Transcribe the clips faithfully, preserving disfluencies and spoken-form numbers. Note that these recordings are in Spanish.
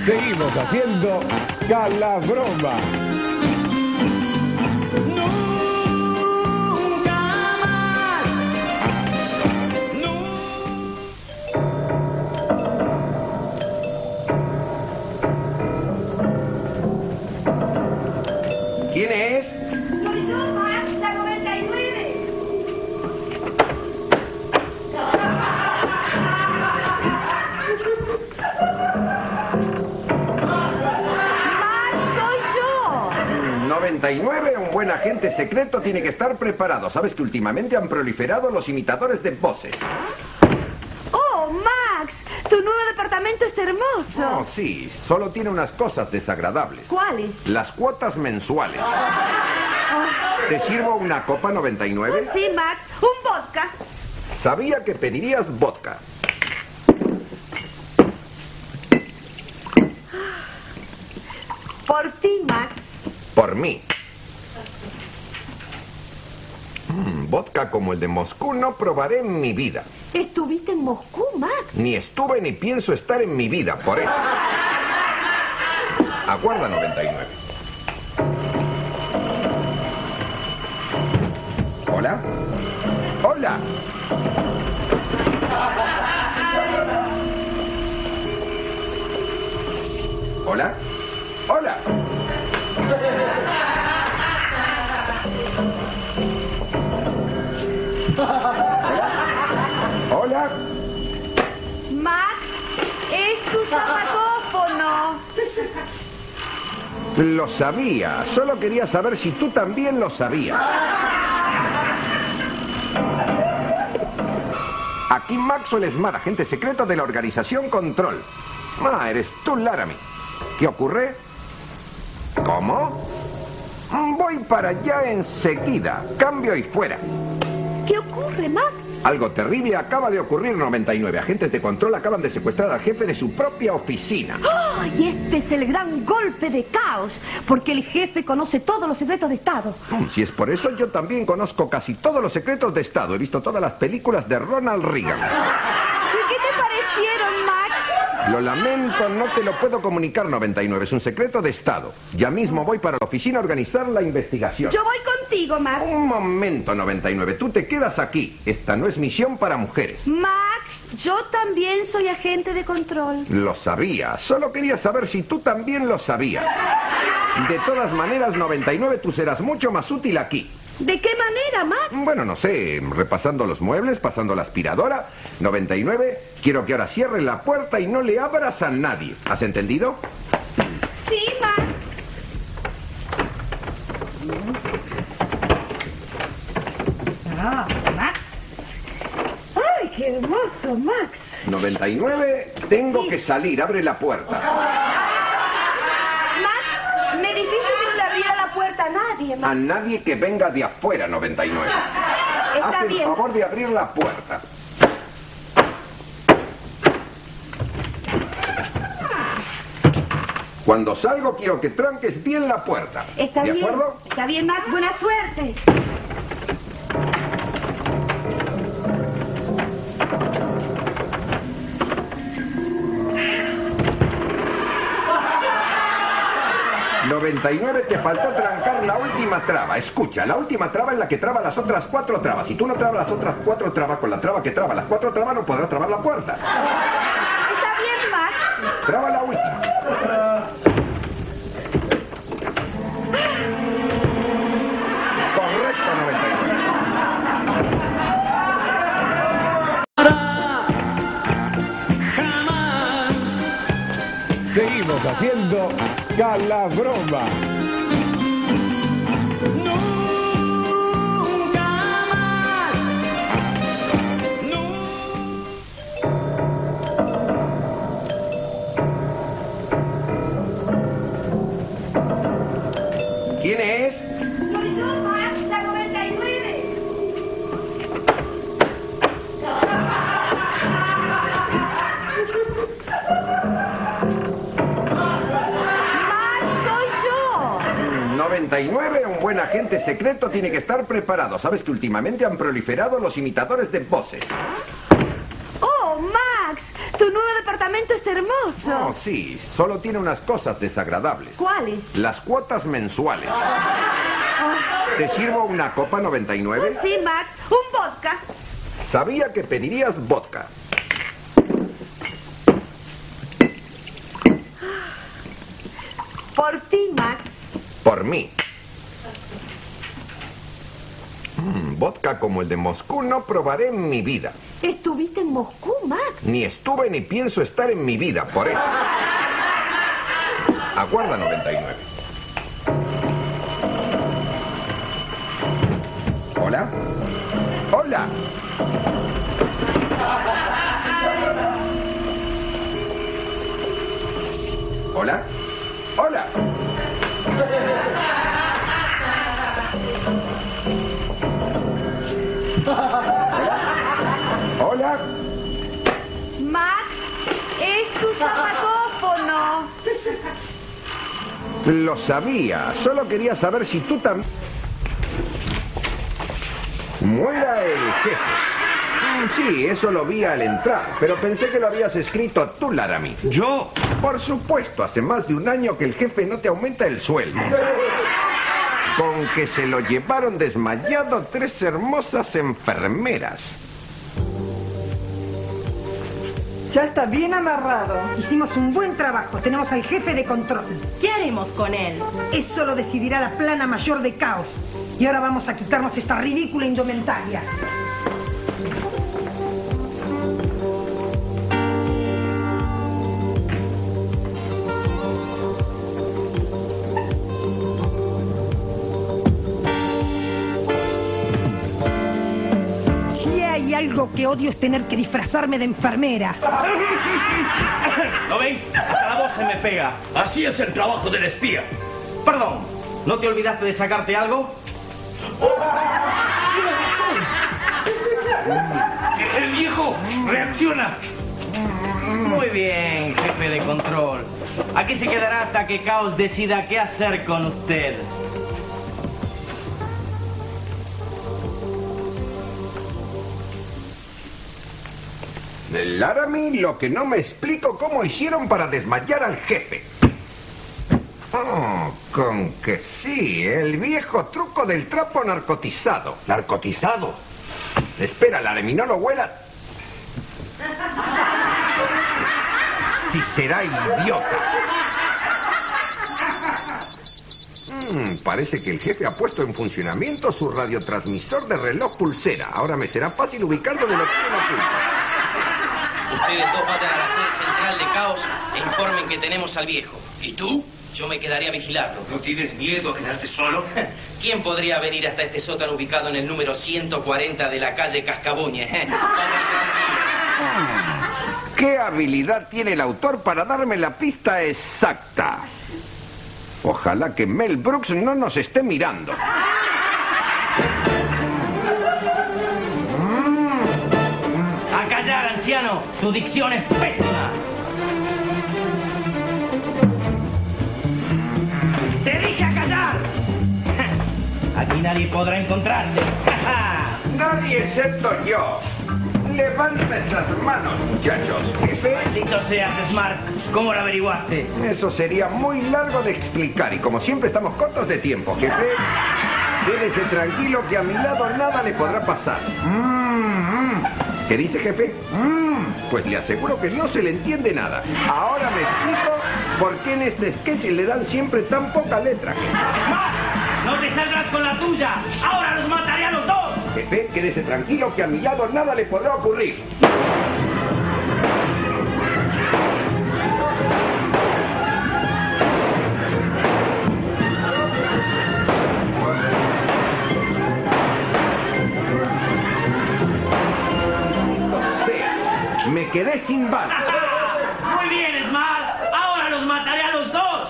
Seguimos haciendo Calabroma. Nunca más. ¿Quién es? Soy yo, Max, la noventa y nueve. Max, soy yo. noventa y nueve, un buen agente secreto tiene que estar preparado. Sabes que últimamente han proliferado los imitadores de voces. Oh, Max, tu nuevo departamento es hermoso. Oh, sí, solo tiene unas cosas desagradables. ¿Cuáles? Las cuotas mensuales. ¿Te sirvo una copa noventa y nueve? Sí, Max, un vodka. Sabía que pedirías vodka. Por ti, Max. Por mí. Mm, vodka como el de Moscú no probaré en mi vida. ¿Estuviste en Moscú, Max? Ni estuve ni pienso estar en mi vida, por eso. Aguarda noventa y nueve. ¿Hola? ¡Hola! ¿Hola? ¡Hola! ¿Hola? Max, es tu zapatófono. Lo sabía. Solo quería saber si tú también lo sabías. Aquí Maxwell Smart, agente secreto de la organización Control. Ah, eres tú, Laramie. ¿Qué ocurre? ¿Cómo? Voy para allá enseguida. Cambio y fuera. ¿Qué ocurre, Max? Algo terrible acaba de ocurrir. noventa y nueve agentes de control acaban de secuestrar al jefe de su propia oficina. ¡Oh! Y este es el gran golpe de caos, porque el jefe conoce todos los secretos de Estado. Mm, Si es por eso, yo también conozco casi todos los secretos de Estado. He visto todas las películas de Ronald Reagan. ¿Y qué te parecieron, Max? Lo lamento, no te lo puedo comunicar, noventa y nueve. Es un secreto de Estado. Ya mismo voy para la oficina a organizar la investigación. Yo voy contigo, Max. Un momento, noventa y nueve. Tú te quedas aquí. Esta no es misión para mujeres. Max, yo también soy agente de control. Lo sabía. Solo quería saber si tú también lo sabías. De todas maneras, noventa y nueve, tú serás mucho más útil aquí. ¿De qué manera, Max? Bueno, no sé, repasando los muebles, pasando la aspiradora. noventa y nueve, quiero que ahora cierres la puerta y no le abras a nadie. ¿Has entendido? Sí, Max. Ah, Max. ¡Ay, qué hermoso, Max! noventa y nueve, tengo Sí. que salir, abre la puerta. Max, me dijiste que no le abriera la puerta a nadie, A Max. nadie que venga de afuera, noventa y nueve. Está Haz el bien. favor de abrir la puerta. Cuando salgo quiero que tranques bien la puerta. Está ¿De bien. acuerdo? Está bien, Max. Buena suerte. noventa y nueve, te faltó trancar la última traba. Escucha, la última traba es la que traba las otras cuatro trabas. Si tú no trabas las otras cuatro trabas con la traba que traba las cuatro trabas, no podrás trabar la puerta. Está bien, Max. Traba la última. Correcto, noventa y nueve. Jamás. Seguimos haciendo Calabroma. Nunca más. ¿Quién es? Soy yo, Max, la noventa y nueve. Max, soy yo. noventa y nueve, un buen agente secreto tiene que estar preparado. Sabes que últimamente han proliferado los imitadores de voces. Oh, Max, tu nuevo departamento departamento es hermoso. Oh, sí, solo tiene unas cosas desagradables. ¿Cuáles? Las cuotas mensuales. ¿Te sirvo una copa noventa y nueve? Sí, Max. Un vodka. Sabía que pedirías vodka. Por ti, Max. Por mí. Mm, vodka como el de Moscú no probaré en mi vida. ¿Estuviste en Moscú, Max? Ni estuve ni pienso estar en mi vida, por eso. Aguarda noventa y nueve. ¿Hola? ¡Hola! ¿Hola? ¡Hola! ¿Hola? Max, es tu zapatófono. Lo sabía. Solo quería saber si tú también... Muera el jefe. Mm, Sí, eso lo vi al entrar, pero pensé que lo habías escrito tú, Laramie. ¿Yo? Por supuesto, hace más de un año que el jefe no te aumenta el sueldo. Con que se lo llevaron desmayado tres hermosas enfermeras. Ya está bien amarrado. Hicimos un buen trabajo. Tenemos al jefe de control. ¿Qué haremos con él? Eso lo decidirá la plana mayor de caos. Y ahora vamos a quitarnos esta ridícula indumentaria. Si hay algo que odio es tener que disfrazarme de enfermera. ¿Lo ven? Hasta la voz se me pega. Así es el trabajo del espía. Perdón, ¿no te olvidaste de sacarte algo? ¡El viejo reacciona! Muy bien, jefe de control. Aquí se quedará hasta que Caos decida qué hacer con usted. Laramie, lo que no me explico cómo hicieron para desmayar al jefe. Oh, con que sí, el viejo truco del trapo narcotizado. ¿Narcotizado? Espera, Laramie, no lo huelas. Si será idiota. Mm, parece que el jefe ha puesto en funcionamiento su radiotransmisor de reloj pulsera. Ahora me será fácil ubicarlo de lo que no oculta. Ustedes dos vayan a la sede central de Caos e informen que tenemos al viejo. ¿Y tú? Yo me quedaré a vigilarlo. ¿No tienes miedo a quedarte solo? ¿Quién podría venir hasta este sótano ubicado en el número ciento cuarenta de la calle Cascabuñe? Vayan tranquilos. ¿Qué habilidad tiene el autor para darme la pista exacta? Ojalá que Mel Brooks no nos esté mirando. ¡A callar, anciano! ¡Su dicción es pésima! ¡Te dije a callar! Aquí nadie podrá encontrarte. Nadie excepto yo. Levanta esas manos, muchachos. Jefe, Maldito seas, Smart. ¿Cómo lo averiguaste? eso sería muy largo de explicar y como siempre estamos cortos de tiempo, jefe. Quédese tranquilo que a mi lado nada le podrá pasar. ¿Qué dice, jefe? Pues le aseguro que no se le entiende nada. Ahora me explico por qué en este sketch le dan siempre tan poca letra, jefe. ¡Smart! ¡No te salgas con la tuya! ¡Ahora los mataré a los dos! Jefe, quédese tranquilo que a mi lado nada le podrá ocurrir. O sea, me quedé sin balas. Muy bien, Smart. Ahora los mataré a los dos.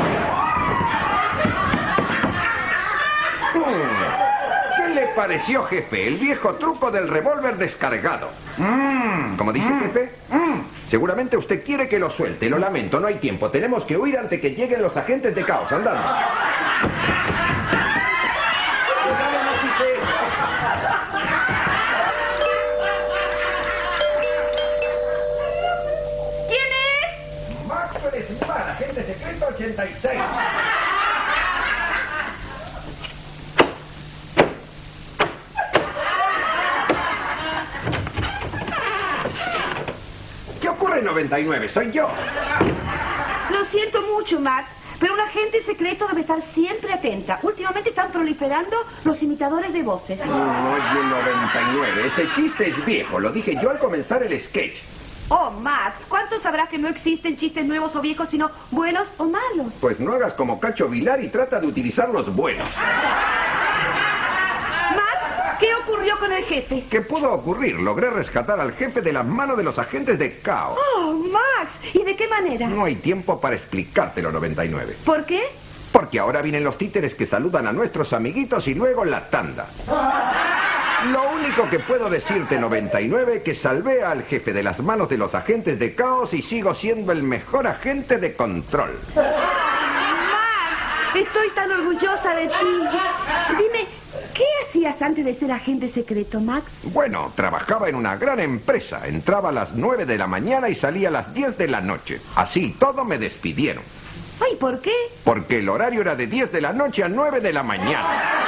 ¿Qué le pareció, jefe? El viejo truco del revólver descargado. ¿Cómo dice, jefe? Seguramente usted quiere que lo suelte. Lo lamento, no hay tiempo. Tenemos que huir antes que lleguen los agentes de Caos. Andando. Cuidado, no pise esto. secreto ochenta y seis. ¿Qué ocurre en noventa y nueve? Soy yo. Lo siento mucho, Max, pero un agente secreto debe estar siempre atenta. Últimamente están proliferando los imitadores de voces. No, oye, noventa y nueve. Ese chiste es viejo. Lo dije yo al comenzar el sketch. Oh, Max, ¿cuánto sabrás que no existen chistes nuevos o viejos, sino buenos o malos? Pues no hagas como Cacho Vilar y trata de utilizar los buenos. Max, ¿qué ocurrió con el jefe? ¿Qué pudo ocurrir? Logré rescatar al jefe de las manos de los agentes de Caos. Oh, Max, ¿y de qué manera? No hay tiempo para explicártelo, noventa y nueve. ¿Por qué? Porque ahora vienen los títeres que saludan a nuestros amiguitos y luego la tanda. Lo único que puedo decirte, noventa y nueve, que salvé al jefe de las manos de los agentes de Caos y sigo siendo el mejor agente de control. Max, estoy tan orgullosa de ti. Dime, ¿qué hacías antes de ser agente secreto, Max? Bueno, trabajaba en una gran empresa. Entraba a las nueve de la mañana y salía a las diez de la noche. Así todo me despidieron. Ay, ¿por qué? Porque el horario era de diez de la noche a nueve de la mañana.